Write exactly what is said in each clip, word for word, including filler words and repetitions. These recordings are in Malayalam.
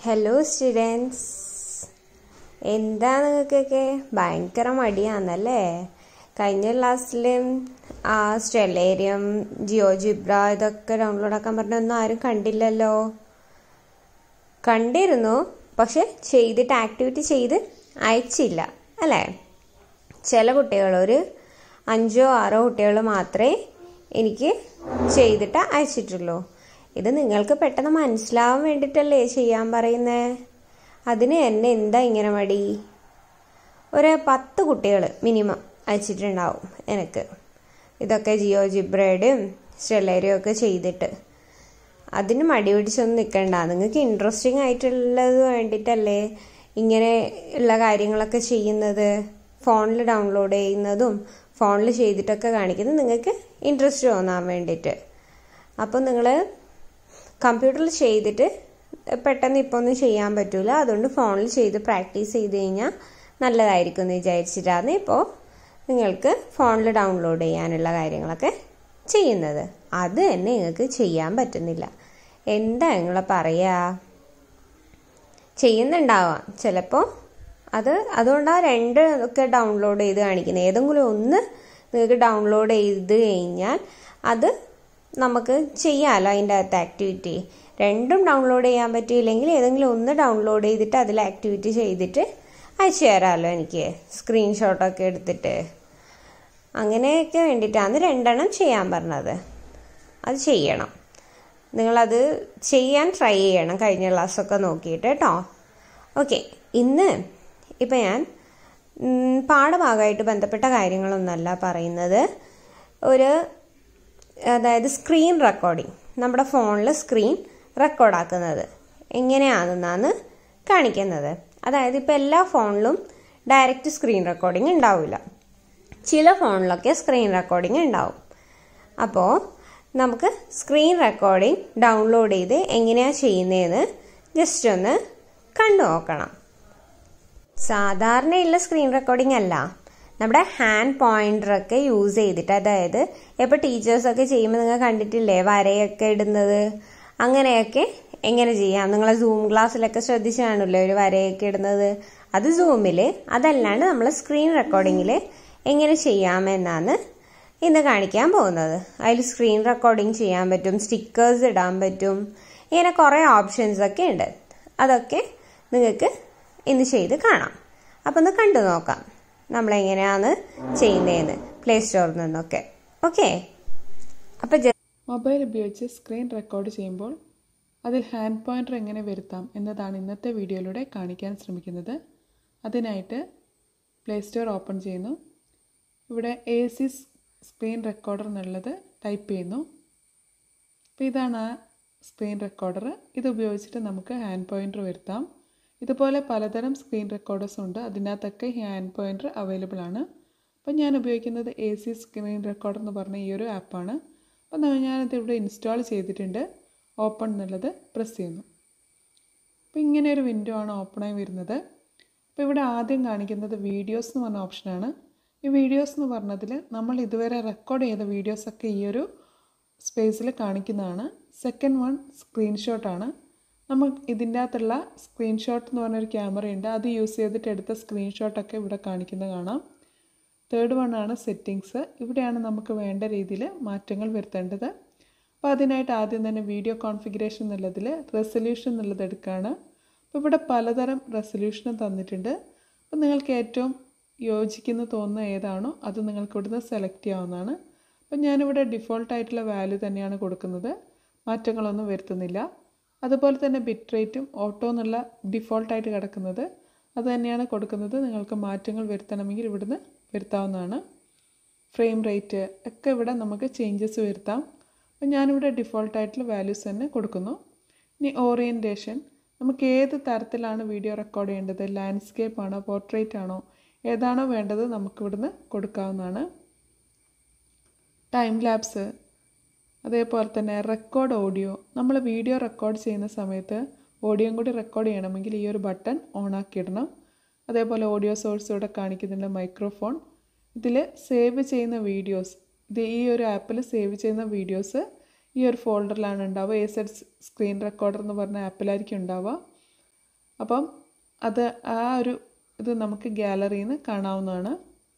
ഹലോ സ്റ്റുഡൻസ്, എന്താ നിങ്ങൾക്കൊക്കെ ഭയങ്കര മടിയാണല്ലേ? കഴിഞ്ഞ ക്ലാസ്സിലും ആ സ്റ്റെല്ലേരിയം, ജിയോജിബ്ര ഇതൊക്കെ ഡൗൺലോഡ് ആക്കാൻ പറഞ്ഞൊന്നും ആരും കണ്ടില്ലല്ലോ. കണ്ടിരുന്നു, പക്ഷെ ചെയ്തിട്ട് ആക്ടിവിറ്റി ചെയ്ത് അയച്ചില്ല അല്ലേ? ചില കുട്ടികൾ, ഒരു അഞ്ചോ ആറോ കുട്ടികൾ മാത്രമേ എനിക്ക് ചെയ്തിട്ട് അയച്ചിട്ടുള്ളൂ. ഇത് നിങ്ങൾക്ക് പെട്ടെന്ന് മനസ്സിലാവാൻ വേണ്ടിയിട്ടല്ലേ ചെയ്യാൻ പറയുന്നത്. അതിന് എന്നെ എന്താ ഇങ്ങനെ മടി? ഒരു പത്ത് കുട്ടികൾ മിനിമം അയച്ചിട്ടുണ്ടാവും എനിക്ക് ഇതൊക്കെ ജിയോജിബ്രയുടെയും സ്റ്റെല്ലേരിയും ഒക്കെ ചെയ്തിട്ട്. അതിന് മടി പിടിച്ചൊന്നും നിൽക്കണ്ട. നിങ്ങൾക്ക് ഇൻട്രസ്റ്റിംഗ് ആയിട്ടുള്ളത് വേണ്ടിയിട്ടല്ലേ ഇങ്ങനെ ഉള്ള കാര്യങ്ങളൊക്കെ ചെയ്യുന്നത്. ഫോണിൽ ഡൗൺലോഡ് ചെയ്യുന്നതും ഫോണിൽ ചെയ്തിട്ടൊക്കെ കാണിക്കുന്നത് നിങ്ങൾക്ക് ഇൻട്രസ്റ്റ് തോന്നാൻ വേണ്ടിയിട്ട്. അപ്പം നിങ്ങൾ കമ്പ്യൂട്ടറിൽ ചെയ്തിട്ട് പെട്ടെന്ന് ഇപ്പോൾ ഒന്നും ചെയ്യാൻ പറ്റില്ല. അതുകൊണ്ട് ഫോണിൽ ചെയ്ത് പ്രാക്ടീസ് ചെയ്ത് കഴിഞ്ഞാൽ നല്ലതായിരിക്കും എന്ന് വിചാരിച്ചിട്ടാണ് ഇപ്പോൾ നിങ്ങൾക്ക് ഫോണിൽ ഡൗൺലോഡ് ചെയ്യാനുള്ള കാര്യങ്ങളൊക്കെ ചെയ്യുന്നത്. അത് തന്നെ നിങ്ങൾക്ക് ചെയ്യാൻ പറ്റുന്നില്ല. എന്താ നിങ്ങൾ പറയുക? ചെയ്യുന്നുണ്ടാവാം ചിലപ്പോൾ. അത് അതുകൊണ്ടാണ് രണ്ട് ഒക്കെ ഡൗൺലോഡ് ചെയ്ത് കാണിക്കുന്നത്. ഏതെങ്കിലും ഒന്ന് നിങ്ങൾക്ക് ഡൗൺലോഡ് ചെയ്ത് കഴിഞ്ഞാൽ അത് നമുക്ക് ചെയ്യാമല്ലോ അതിൻ്റെ അകത്ത് ആക്ടിവിറ്റി. രണ്ടും ഡൗൺലോഡ് ചെയ്യാൻ പറ്റിയില്ലെങ്കിൽ ഏതെങ്കിലും ഒന്ന് ഡൗൺലോഡ് ചെയ്തിട്ട് അതിൽ ആക്ടിവിറ്റി ചെയ്തിട്ട് അയച്ചു തരാമല്ലോ എനിക്ക്, സ്ക്രീൻഷോട്ടൊക്കെ എടുത്തിട്ട്. അങ്ങനെയൊക്കെ വേണ്ടിയിട്ടാണ് രണ്ടെണ്ണം ചെയ്യാൻ പറഞ്ഞത്. അത് ചെയ്യണം. നിങ്ങളത് ചെയ്യാൻ ട്രൈ ചെയ്യണം കഴിഞ്ഞ ക്ലാസ്സൊക്കെ നോക്കിയിട്ട് കേട്ടോ. ഓക്കെ, ഇന്ന് ഇപ്പം ഞാൻ പാഠഭാഗമായിട്ട് ബന്ധപ്പെട്ട കാര്യങ്ങളൊന്നുമല്ല പറയുന്നത്. ഒരു അതായത് സ്ക്രീൻ റെക്കോർഡിങ്, നമ്മുടെ ഫോണിൽ സ്ക്രീൻ റെക്കോർഡാക്കുന്നത് എങ്ങനെയാണെന്നാണ് കാണിക്കുന്നത്. അതായത് ഇപ്പോൾ എല്ലാ ഫോണിലും ഡയറക്റ്റ് സ്ക്രീൻ റെക്കോർഡിങ് ഉണ്ടാവില്ല. ചില ഫോണിലൊക്കെ സ്ക്രീൻ റെക്കോർഡിങ് ഉണ്ടാവും. അപ്പോൾ നമുക്ക് സ്ക്രീൻ റെക്കോർഡിങ് ഡൗൺലോഡ് ചെയ്ത് എങ്ങനെയാണ് ചെയ്യുന്നതെന്ന് ജസ്റ്റ് ഒന്ന് കണ്ടു നോക്കണം. സാധാരണയുള്ള സ്ക്രീൻ റെക്കോർഡിംഗ് അല്ല, നമ്മുടെ ഹാൻഡ് പോയിന്ററൊക്കെ യൂസ് ചെയ്തിട്ട്. അതായത് ഇപ്പോൾ ടീച്ചേഴ്സൊക്കെ ചെയ്യുമ്പോൾ നിങ്ങൾ കണ്ടിട്ടില്ലേ വരയൊക്കെ ഇടുന്നത്? അങ്ങനെയൊക്കെ എങ്ങനെ ചെയ്യാം? നിങ്ങളെ സൂം ക്ലാസ്സിലൊക്കെ ശ്രദ്ധിച്ചു കാണില്ലേ ഒരു വരയൊക്കെ ഇടുന്നത്? അത് സൂമിൽ. അതല്ലാണ്ട് നമ്മൾ സ്ക്രീൻ റെക്കോർഡിങ്ങിൽ എങ്ങനെ ചെയ്യാമെന്നാണ് ഇന്ന് കാണിക്കാൻ പോകുന്നത്. അതിൽ സ്ക്രീൻ റെക്കോർഡിങ് ചെയ്യാൻ പറ്റും, സ്റ്റിക്കേഴ്സ് ഇടാൻ പറ്റും, ഇങ്ങനെ കുറേ ഓപ്ഷൻസ് ഒക്കെ ഉണ്ട്. അതൊക്കെ നിങ്ങൾക്ക് ഇന്ന് ചെയ്ത് കാണാം. അപ്പം ഒന്ന് കണ്ടു നോക്കാം നമ്മളെങ്ങനെയാണ് ചെയ്യുന്നതെന്ന് പ്ലേ സ്റ്റോറിൽ നിന്നൊക്കെ. ഓക്കെ, അപ്പം മൊബൈൽ ഉപയോഗിച്ച് സ്ക്രീൻ റെക്കോർഡ് ചെയ്യുമ്പോൾ അതിൽ ഹാൻഡ് പോയിൻ്റർ എങ്ങനെ വരുത്താം എന്നതാണ് ഇന്നത്തെ വീഡിയോയിലൂടെ കാണിക്കാൻ ശ്രമിക്കുന്നത്. അതിനായിട്ട് പ്ലേ സ്റ്റോർ ഓപ്പൺ ചെയ്യുന്നു. ഇവിടെ എ സി സ്ക്രീൻ റെക്കോർഡർ എന്നുള്ളത് ടൈപ്പ് ചെയ്യുന്നു. അപ്പോൾ ഇതാണ് ആ സ്ക്രീൻ റെക്കോർഡർ. ഇത് ഉപയോഗിച്ചിട്ട് നമുക്ക് ഹാൻഡ് പോയിൻ്റർ വരുത്താം. ഇതുപോലെ പലതരം സ്ക്രീൻ റെക്കോർഡേഴ്സ് ഉണ്ട്. അതിനകത്തൊക്കെ ഹാൻഡ് പോയിൻ്റർ അവൈലബിൾ ആണ്. അപ്പോൾ ഞാൻ ഉപയോഗിക്കുന്നത് എ സി സ്ക്രീൻ റെക്കോർഡർ എന്ന് പറഞ്ഞ ഈ ഒരു ആപ്പാണ്. അപ്പോൾ ഞാനിത് ഇവിടെ ഇൻസ്റ്റാൾ ചെയ്തിട്ടുണ്ട്. ഓപ്പൺ എന്നുള്ളത് പ്രസ് ചെയ്യുന്നു. അപ്പോൾ ഇങ്ങനെ ഒരു വിൻഡോ ആണ് ഓപ്പണായി വരുന്നത്. അപ്പോൾ ഇവിടെ ആദ്യം കാണിക്കുന്നത് വീഡിയോസ് എന്ന് പറഞ്ഞ ഓപ്ഷനാണ്. ഈ വീഡിയോസ് എന്ന് പറഞ്ഞതിൽ നമ്മൾ ഇതുവരെ റെക്കോർഡ് ചെയ്ത വീഡിയോസൊക്കെ ഈ ഒരു സ്പേസിൽ കാണിക്കുന്നതാണ്. സെക്കൻഡ് വൺ സ്ക്രീൻഷോട്ടാണ്. നമ്മൾ ഇതിൻ്റെ അകത്തുള്ള സ്ക്രീൻഷോട്ട് എന്ന് പറഞ്ഞൊരു ക്യാമറയുണ്ട്. അത് യൂസ് ചെയ്തിട്ട് എടുത്ത സ്ക്രീൻഷോട്ടൊക്കെ ഇവിടെ കാണിക്കുന്നത് കാണാം. തേർഡ് വൺ ആണ് സെറ്റിങ്സ്. ഇവിടെയാണ് നമുക്ക് വേണ്ട രീതിയിൽ മാറ്റങ്ങൾ വരുത്തേണ്ടത്. അപ്പോൾ അതിനായിട്ട് ആദ്യം തന്നെ വീഡിയോ കോൺഫിഗറേഷൻ എന്നുള്ളതിൽ റെസൊല്യൂഷൻ എന്നുള്ളത് എടുക്കുകയാണ്. അപ്പോൾ ഇവിടെ പലതരം റെസൊല്യൂഷനും തന്നിട്ടുണ്ട്. അപ്പോൾ നിങ്ങൾക്ക് ഏറ്റവും യോജിക്കുന്ന തോന്നുന്ന ഏതാണോ അത് നിങ്ങൾക്ക് ഇവിടുന്ന് സെലക്ട് ചെയ്യാവുന്നതാണ്. അപ്പോൾ ഞാനിവിടെ ഡിഫോൾട്ടായിട്ടുള്ള വാല്യൂ തന്നെയാണ് കൊടുക്കുന്നത്, മാറ്റങ്ങളൊന്നും വരുത്തുന്നില്ല. അതുപോലെ തന്നെ ബിറ്റ് റേറ്റും ഓട്ടോ എന്നുള്ള ഡിഫോൾട്ടായിട്ട് കിടക്കുന്നത് അത് തന്നെയാണ് കൊടുക്കുന്നത്. നിങ്ങൾക്ക് മാറ്റങ്ങൾ വരുത്തണമെങ്കിൽ ഇവിടുന്ന് വരുത്താവുന്നതാണ്. ഫ്രെയിം റേറ്റ് ഒക്കെ ഇവിടെ നമുക്ക് ചേഞ്ചസ് വരുത്താം. അപ്പോൾ ഞാനിവിടെ ഡിഫോൾട്ടായിട്ടുള്ള വാല്യൂസ് തന്നെ കൊടുക്കുന്നു. ഇനി ഓറിയൻറ്റേഷൻ, നമുക്ക് ഏത് തരത്തിലാണ് വീഡിയോ റെക്കോർഡ് ചെയ്യേണ്ടത്, ലാൻഡ്സ്കേപ്പ് ആണോ പോർട്രേറ്റ് ആണോ ഏതാണോ വേണ്ടത് നമുക്കിവിടുന്ന് കൊടുക്കാവുന്നതാണ്. ടൈം ലാപ്സ്, അതേപോലെ തന്നെ റെക്കോർഡ് ഓഡിയോ. നമ്മൾ വീഡിയോ റെക്കോർഡ് ചെയ്യുന്ന സമയത്ത് ഓഡിയോയും കൂടി റെക്കോർഡ് ചെയ്യണമെങ്കിൽ ഈ ഒരു ബട്ടൺ ഓൺ ആക്കിയിടണം. അതേപോലെ ഓഡിയോ സോഴ്സ് ഇവിടെ കാണിക്കുന്നുണ്ട്, മൈക്രോഫോൺ. ഇതിൽ സേവ് ചെയ്യുന്ന വീഡിയോസ്, ഇത് ഈ ഒരു ആപ്പിൽ സേവ് ചെയ്യുന്ന വീഡിയോസ് ഈ ഒരു ഫോൾഡറിലാണ് ഉണ്ടാവുക. എ സെഡ് സ്ക്രീൻ റെക്കോർഡർ എന്ന് പറഞ്ഞ ആപ്പിലായിരിക്കും ഉണ്ടാവുക. അപ്പം അത് ആ ഒരു ഇത് നമുക്ക് ഗാലറിയിൽ നിന്ന് കാണാവുന്നതാണ്.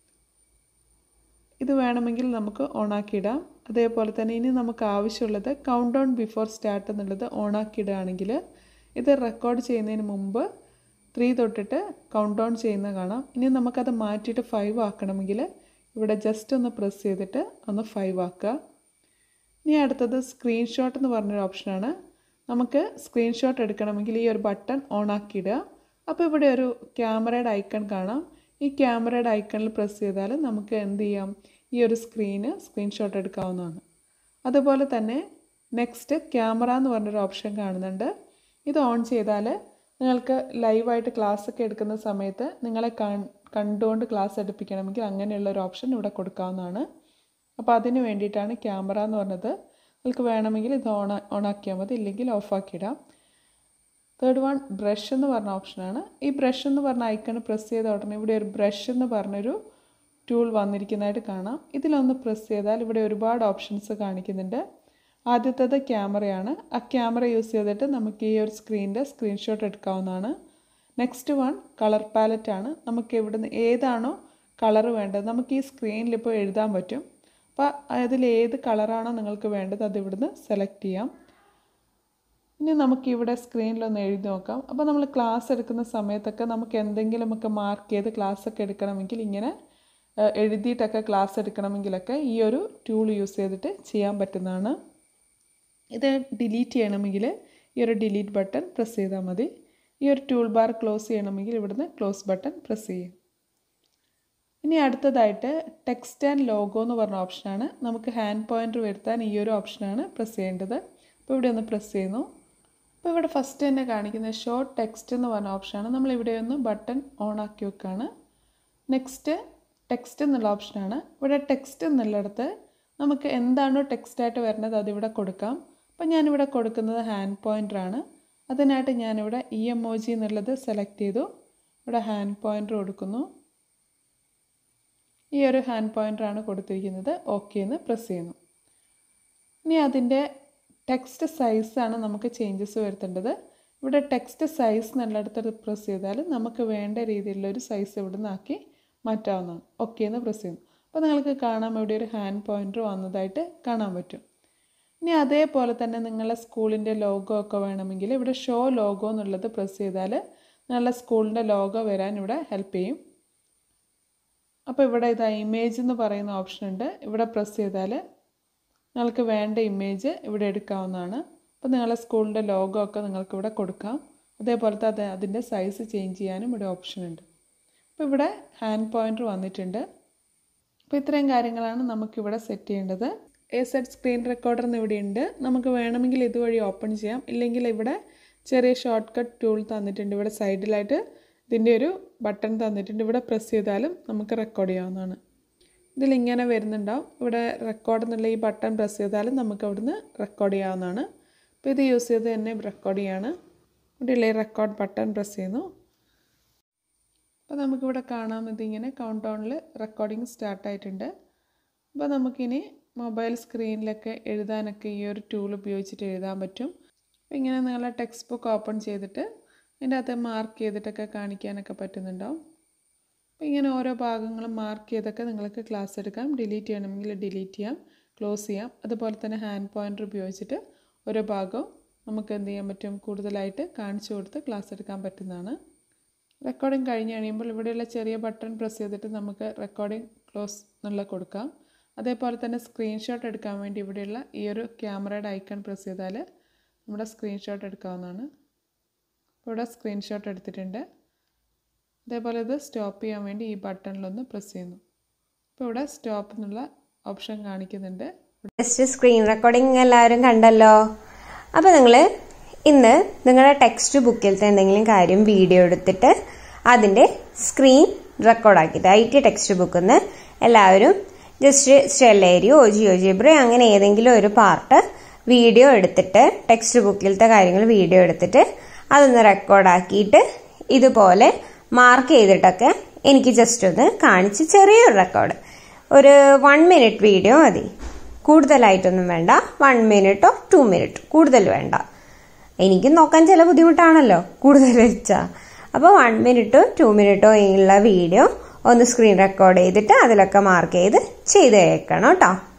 ഇത് വേണമെങ്കിൽ നമുക്ക് ഓണാക്കിയിടാം. അതേപോലെ തന്നെ ഇനി നമുക്ക് ആവശ്യമുള്ളത് കൗണ്ട് ഡൗൺ ബിഫോർ സ്റ്റാർട്ട് എന്നുള്ളത് ഓണാക്കിയിടുകയാണെങ്കിൽ ഇത് റെക്കോർഡ് ചെയ്യുന്നതിന് മുമ്പ് ത്രീ തൊട്ടിട്ട് കൗണ്ട് ഡൗൺ ചെയ്യുന്ന കാണാം. ഇനി നമുക്കത് മാറ്റിയിട്ട് ഫൈവ് ആക്കണമെങ്കിൽ ഇവിടെ ജസ്റ്റ് ഒന്ന് പ്രസ് ചെയ്തിട്ട് ഒന്ന് ഫൈവ് ആക്കുക. ഇനി അടുത്തത് സ്ക്രീൻഷോട്ട് എന്ന് പറഞ്ഞൊരു ഓപ്ഷനാണ്. നമുക്ക് സ്ക്രീൻഷോട്ട് എടുക്കണമെങ്കിൽ ഈ ഒരു ബട്ടൺ ഓൺ ആക്കിയിടുക. അപ്പോൾ ഇവിടെ ഒരു ക്യാമറയുടെ ഐക്കൺ കാണാം. ഈ ക്യാമറയുടെ ഐക്കണിൽ പ്രസ് ചെയ്താൽ നമുക്ക് എന്ത് ചെയ്യാം, ഈ ഒരു സ്ക്രീന് സ്ക്രീൻഷോട്ട് എടുക്കാവുന്നതാണ്. അതുപോലെ തന്നെ നെക്സ്റ്റ് ക്യാമറ എന്ന് പറഞ്ഞൊരു ഓപ്ഷൻ കാണുന്നുണ്ട്. ഇത് ഓൺ ചെയ്താൽ നിങ്ങൾക്ക് ലൈവായിട്ട് ക്ലാസ് ഒക്കെ എടുക്കുന്ന സമയത്ത് നിങ്ങളെ കണ്ടുകൊണ്ട് ക്ലാസ് എടുപ്പിക്കണമെങ്കിൽ അങ്ങനെയുള്ളൊരു ഓപ്ഷൻ ഇവിടെ കൊടുക്കാവുന്നതാണ്. അപ്പോൾ അതിന് വേണ്ടിയിട്ടാണ് ക്യാമറ എന്ന് പറഞ്ഞത്. നിങ്ങൾക്ക് വേണമെങ്കിൽ ഇത് ഓൺ ഓണാക്കിയാൽ മതി, ഇല്ലെങ്കിൽ ഓഫാക്കിയിടാം. തേർഡ് വൺ ബ്രഷ് എന്ന് പറഞ്ഞ ഓപ്ഷനാണ്. ഈ ബ്രഷ് എന്ന് പറഞ്ഞ ഐക്കൺ പ്രസ് ചെയ്ത ഉടനെ ഇവിടെ ഒരു ബ്രഷ് എന്ന് പറഞ്ഞൊരു ടൂൾ വന്നിരിക്കുന്നതായിട്ട് കാണാം. ഇതിലൊന്ന് പ്രസ് ചെയ്താൽ ഇവിടെ ഒരുപാട് ഓപ്ഷൻസ് കാണിക്കുന്നുണ്ട്. ആദ്യത്തേത് ക്യാമറയാണ്. ആ ക്യാമറ യൂസ് ചെയ്തിട്ട് നമുക്ക് ഈ ഒരു സ്ക്രീനിൻ്റെ സ്ക്രീൻഷോട്ട് എടുക്കാവുന്നതാണ്. നെക്സ്റ്റ് വൺ കളർ പാലറ്റാണ്. നമുക്ക് ഇവിടുന്ന് ഏതാണോ കളർ വേണ്ടത് നമുക്ക് ഈ സ്ക്രീനിൽ ഇപ്പോൾ എഴുതാൻ പറ്റും. അപ്പോൾ അതിൽ ഏത് കളറാണോ നിങ്ങൾക്ക് വേണ്ടത് അത് ഇവിടുന്ന് സെലക്ട് ചെയ്യാം. ഇനി നമുക്കിവിടെ സ്ക്രീനിലൊന്ന് എഴുതി നോക്കാം. അപ്പോൾ നമ്മൾ ക്ലാസ് എടുക്കുന്ന സമയത്തൊക്കെ നമുക്ക് എന്തെങ്കിലുമൊക്കെ മാർക്ക് ചെയ്ത് ക്ലാസ്സൊക്കെ എടുക്കണമെങ്കിൽ ഇങ്ങനെ എഴുതിയിട്ടൊക്കെ ക്ലാസ് എടുക്കണമെങ്കിലൊക്കെ ഈ ഒരു ടൂൾ യൂസ് ചെയ്തിട്ട് ചെയ്യാൻ പറ്റുന്നതാണ്. ഇത് ഡിലീറ്റ് ചെയ്യണമെങ്കിൽ ഈ ഒരു ഡിലീറ്റ് ബട്ടൺ പ്രസ് ചെയ്താൽ മതി. ഈ ഒരു ടൂൾ ബാർ ക്ലോസ് ചെയ്യണമെങ്കിൽ ഇവിടുന്ന് ക്ലോസ് ബട്ടൺ പ്രസ് ചെയ്യും. ഇനി അടുത്തതായിട്ട് ടെക്സ്റ്റ് ആൻഡ് ലോഗോ എന്ന് പറഞ്ഞ ഓപ്ഷനാണ്. നമുക്ക് ഹാൻഡ് പോയിൻ്റർ വരുത്താൻ ഈ ഒരു ഓപ്ഷനാണ് പ്രസ് ചെയ്യേണ്ടത്. അപ്പോൾ ഇവിടെ ഒന്ന് പ്രസ് ചെയ്യുന്നു. അപ്പോൾ ഇവിടെ ഫസ്റ്റ് തന്നെ കാണിക്കുന്നത് ഷോ ടെക്സ്റ്റ് എന്ന് പറഞ്ഞ ഓപ്ഷനാണ്. നമ്മളിവിടെ ഒന്ന് ബട്ടൺ ഓൺ ആക്കി വെക്കുകയാണ്. നെക്സ്റ്റ് ടെക്സ്റ്റ് എന്നുള്ള ഓപ്ഷനാണ്. ഇവിടെ ടെക്സ്റ്റ് എന്നുള്ളിടത്ത് നമുക്ക് എന്താണോ ടെക്സ്റ്റായിട്ട് വരുന്നത് അതിവിടെ കൊടുക്കാം. അപ്പോൾ ഞാനിവിടെ കൊടുക്കുന്നത് ഹാൻഡ് പോയിൻ്ററാണ്. അതിനായിട്ട് ഞാനിവിടെ ഇ എമോജി എന്നുള്ളത് സെലക്ട് ചെയ്തു. ഇവിടെ ഹാൻഡ് പോയിൻ്റർ കൊടുക്കുന്നു. ഈ ഒരു ഹാൻഡ് പോയിൻ്ററാണ് കൊടുത്തിരിക്കുന്നത്. ഓക്കെ എന്ന് പ്രസ് ചെയ്യുന്നു. ഇനി അതിൻ്റെ ടെക്സ്റ്റ് സൈസാണ് നമുക്ക് ചേഞ്ചസ് വരുത്തേണ്ടത്. ഇവിടെ ടെക്സ്റ്റ് സൈസ് എന്നുള്ളിടത്ത് പ്രസ് ചെയ്താൽ നമുക്ക് വേണ്ട രീതിയിലുള്ളൊരു സൈസ് ഇവിടെ നിന്നാക്കി മാറ്റാവുന്നതാണ്. ഓക്കെ എന്ന് പ്രസ് ചെയ്യുന്നു. അപ്പോൾ നിങ്ങൾക്ക് കാണാം ഇവിടെ ഒരു ഹാൻഡ് പോയിൻ്റർ വന്നതായിട്ട് കാണാൻ പറ്റും. ഇനി അതേപോലെ തന്നെ നിങ്ങളുടെ സ്കൂളിൻ്റെ ലോഗോ ഒക്കെ വേണമെങ്കിൽ ഇവിടെ ഷോ ലോഗോ എന്നുള്ളത് പ്രസ് ചെയ്താൽ നിങ്ങളുടെ സ്കൂളിൻ്റെ ലോഗോ വരാൻ ഇവിടെ ഹെൽപ്പ് ചെയ്യും. അപ്പോൾ ഇവിടെ ഇതാ ഇമേജ് എന്ന് പറയുന്ന ഓപ്ഷൻ ഉണ്ട്. ഇവിടെ പ്രസ് ചെയ്താൽ നിങ്ങൾക്ക് വേണ്ട ഇമേജ് ഇവിടെ എടുക്കാവുന്നതാണ്. അപ്പോൾ നിങ്ങളുടെ സ്കൂളിൻ്റെ ലോഗോ ഒക്കെ നിങ്ങൾക്ക് ഇവിടെ കൊടുക്കാം. അതേപോലത്തെ അത് അതിൻ്റെ സൈസ് ചേഞ്ച് ചെയ്യാനും ഇവിടെ ഓപ്ഷൻ ഉണ്ട്. അപ്പോൾ ഇവിടെ ഹാൻഡ് പോയിൻ്റർ വന്നിട്ടുണ്ട്. അപ്പോൾ ഇത്രയും കാര്യങ്ങളാണ് നമുക്കിവിടെ സെറ്റ് ചെയ്യേണ്ടത്. എ സെറ്റ് സ്ക്രീൻ റെക്കോർഡർ എന്ന് ഇവിടെ ഉണ്ട്. നമുക്ക് വേണമെങ്കിൽ ഇതുവഴി ഓപ്പൺ ചെയ്യാം, ഇല്ലെങ്കിൽ ഇവിടെ ചെറിയ ഷോർട്ട് കട്ട് ടൂൾ തന്നിട്ടുണ്ട്. ഇവിടെ സൈഡിലായിട്ട് ഇതിൻ്റെ ഒരു ബട്ടൺ തന്നിട്ടുണ്ട്. ഇവിടെ പ്രസ് ചെയ്താലും നമുക്ക് റെക്കോർഡ് ചെയ്യാവുന്നതാണ്. ഇതിലിങ്ങനെ വരുന്നുണ്ടാവും. ഇവിടെ റെക്കോർഡ് എന്നുള്ള ഈ ബട്ടൺ പ്രസ് ചെയ്താലും നമുക്ക് അവിടുന്ന് റെക്കോർഡ് ചെയ്യാവുന്നതാണ്. അപ്പോൾ ഇത് യൂസ് ചെയ്ത് തന്നെ റെക്കോർഡ് ചെയ്യാണ്. ഇവിടെയുള്ള ഈ റെക്കോർഡ് ബട്ടൺ പ്രസ് ചെയ്യുന്നു. അപ്പോൾ നമുക്കിവിടെ കാണാം ഇതിങ്ങനെ കൗണ്ട് ഡൗണിൽ റെക്കോർഡിങ് സ്റ്റാർട്ടായിട്ടുണ്ട്. അപ്പോൾ നമുക്കിനി മൊബൈൽ സ്ക്രീനിലൊക്കെ എഴുതാനൊക്കെ ഈ ഒരു ടൂൾ ഉപയോഗിച്ചിട്ട് എഴുതാൻ പറ്റും. അപ്പോൾ ഇങ്ങനെ നിങ്ങളെ ടെക്സ്റ്റ് ബുക്ക് ഓപ്പൺ ചെയ്തിട്ട് അതിൻ്റെ അകത്ത് മാർക്ക് ചെയ്തിട്ടൊക്കെ കാണിക്കാനൊക്കെ പറ്റുന്നുണ്ടാവും. അപ്പോൾ ഇങ്ങനെ ഓരോ ഭാഗങ്ങളും മാർക്ക് ചെയ്തൊക്കെ നിങ്ങൾക്ക് ക്ലാസ് എടുക്കാം. ഡിലീറ്റ് ചെയ്യണമെങ്കിൽ ഡിലീറ്റ് ചെയ്യാം, ക്ലോസ് ചെയ്യാം. അതുപോലെ തന്നെ ഹാൻഡ് പോയിൻ്റർ ഉപയോഗിച്ചിട്ട് ഓരോ ഭാഗവും നമുക്ക് എന്ത് ചെയ്യാൻ പറ്റും, കൂടുതലായിട്ട് കാണിച്ചു കൊടുത്ത് ക്ലാസ് എടുക്കാൻ പറ്റുന്നതാണ്. റെക്കോർഡിങ് കഴിഞ്ഞ് കഴിയുമ്പോൾ ഇവിടെയുള്ള ചെറിയ ബട്ടൺ പ്രസ് ചെയ്തിട്ട് നമുക്ക് റെക്കോർഡിങ് ക്ലോസ് എന്നുള്ള കൊടുക്കാം. അതേപോലെ തന്നെ സ്ക്രീൻഷോട്ട് എടുക്കാൻ വേണ്ടി ഇവിടെയുള്ള ഈ ഒരു ക്യാമറയുടെ ഐക്കൺ പ്രസ് ചെയ്താൽ നമ്മുടെ സ്ക്രീൻഷോട്ട് എടുക്കാവുന്നതാണ്. അപ്പോൾ ഇവിടെ സ്ക്രീൻഷോട്ട് എടുത്തിട്ടുണ്ട്. അതേപോലെ ഇത് സ്റ്റോപ്പ് ചെയ്യാൻ വേണ്ടി ഈ ബട്ടണിലൊന്ന് പ്രസ് ചെയ്യുന്നു. അപ്പോൾ ഇവിടെ സ്റ്റോപ്പ് എന്നുള്ള ഓപ്ഷൻ കാണിക്കുന്നുണ്ട്. ജസ്റ്റ് സ്ക്രീൻ റെക്കോർഡിംഗ് എല്ലാവരും കണ്ടല്ലോ. അപ്പോൾ നിങ്ങൾ ഇന്ന് നിങ്ങളുടെ ടെക്സ്റ്റ് ബുക്കിലത്തെ എന്തെങ്കിലും കാര്യം വീഡിയോ എടുത്തിട്ട് അതിൻ്റെ സ്ക്രീൻ റെക്കോർഡാക്കിയിട്ട് ഐ ടി ടെക്സ്റ്റ് ബുക്കിൽ നിന്ന് എല്ലാവരും ജസ്റ്റ് സ്റ്റെല്ലേരിയോ ജിയോ ജിബ്രയോ അങ്ങനെ ഏതെങ്കിലും ഒരു പാർട്ട് വീഡിയോ എടുത്തിട്ട് ടെക്സ്റ്റ് ബുക്കിലത്തെ കാര്യങ്ങൾ വീഡിയോ എടുത്തിട്ട് അതൊന്ന് റെക്കോർഡാക്കിയിട്ട് ഇതുപോലെ മാർക്ക് ചെയ്തിട്ടൊക്കെ എനിക്ക് ജസ്റ്റ് ഒന്ന് കാണിച്ച് ചെറിയൊരു റെക്കോർഡ് ഒരു വൺ മിനിറ്റ് വീഡിയോ മതി, കൂടുതലായിട്ടൊന്നും വേണ്ട. വൺ മിനിറ്റോ ടു മിനിറ്റ് കൂടുതൽ വേണ്ട. എനിക്കും നോക്കാൻ ചില ബുദ്ധിമുട്ടാണല്ലോ കൂടുതൽ വെച്ചാൽ. അപ്പോൾ വൺ മിനിറ്റോ ടു മിനിറ്റോ ഉള്ള വീഡിയോ ഒന്ന് സ്ക്രീൻ റെക്കോർഡ് ചെയ്തിട്ട് അതിലൊക്കെ മാർക്ക് ചെയ്ത് ചെയ്ത് വെക്കണം കേട്ടോ.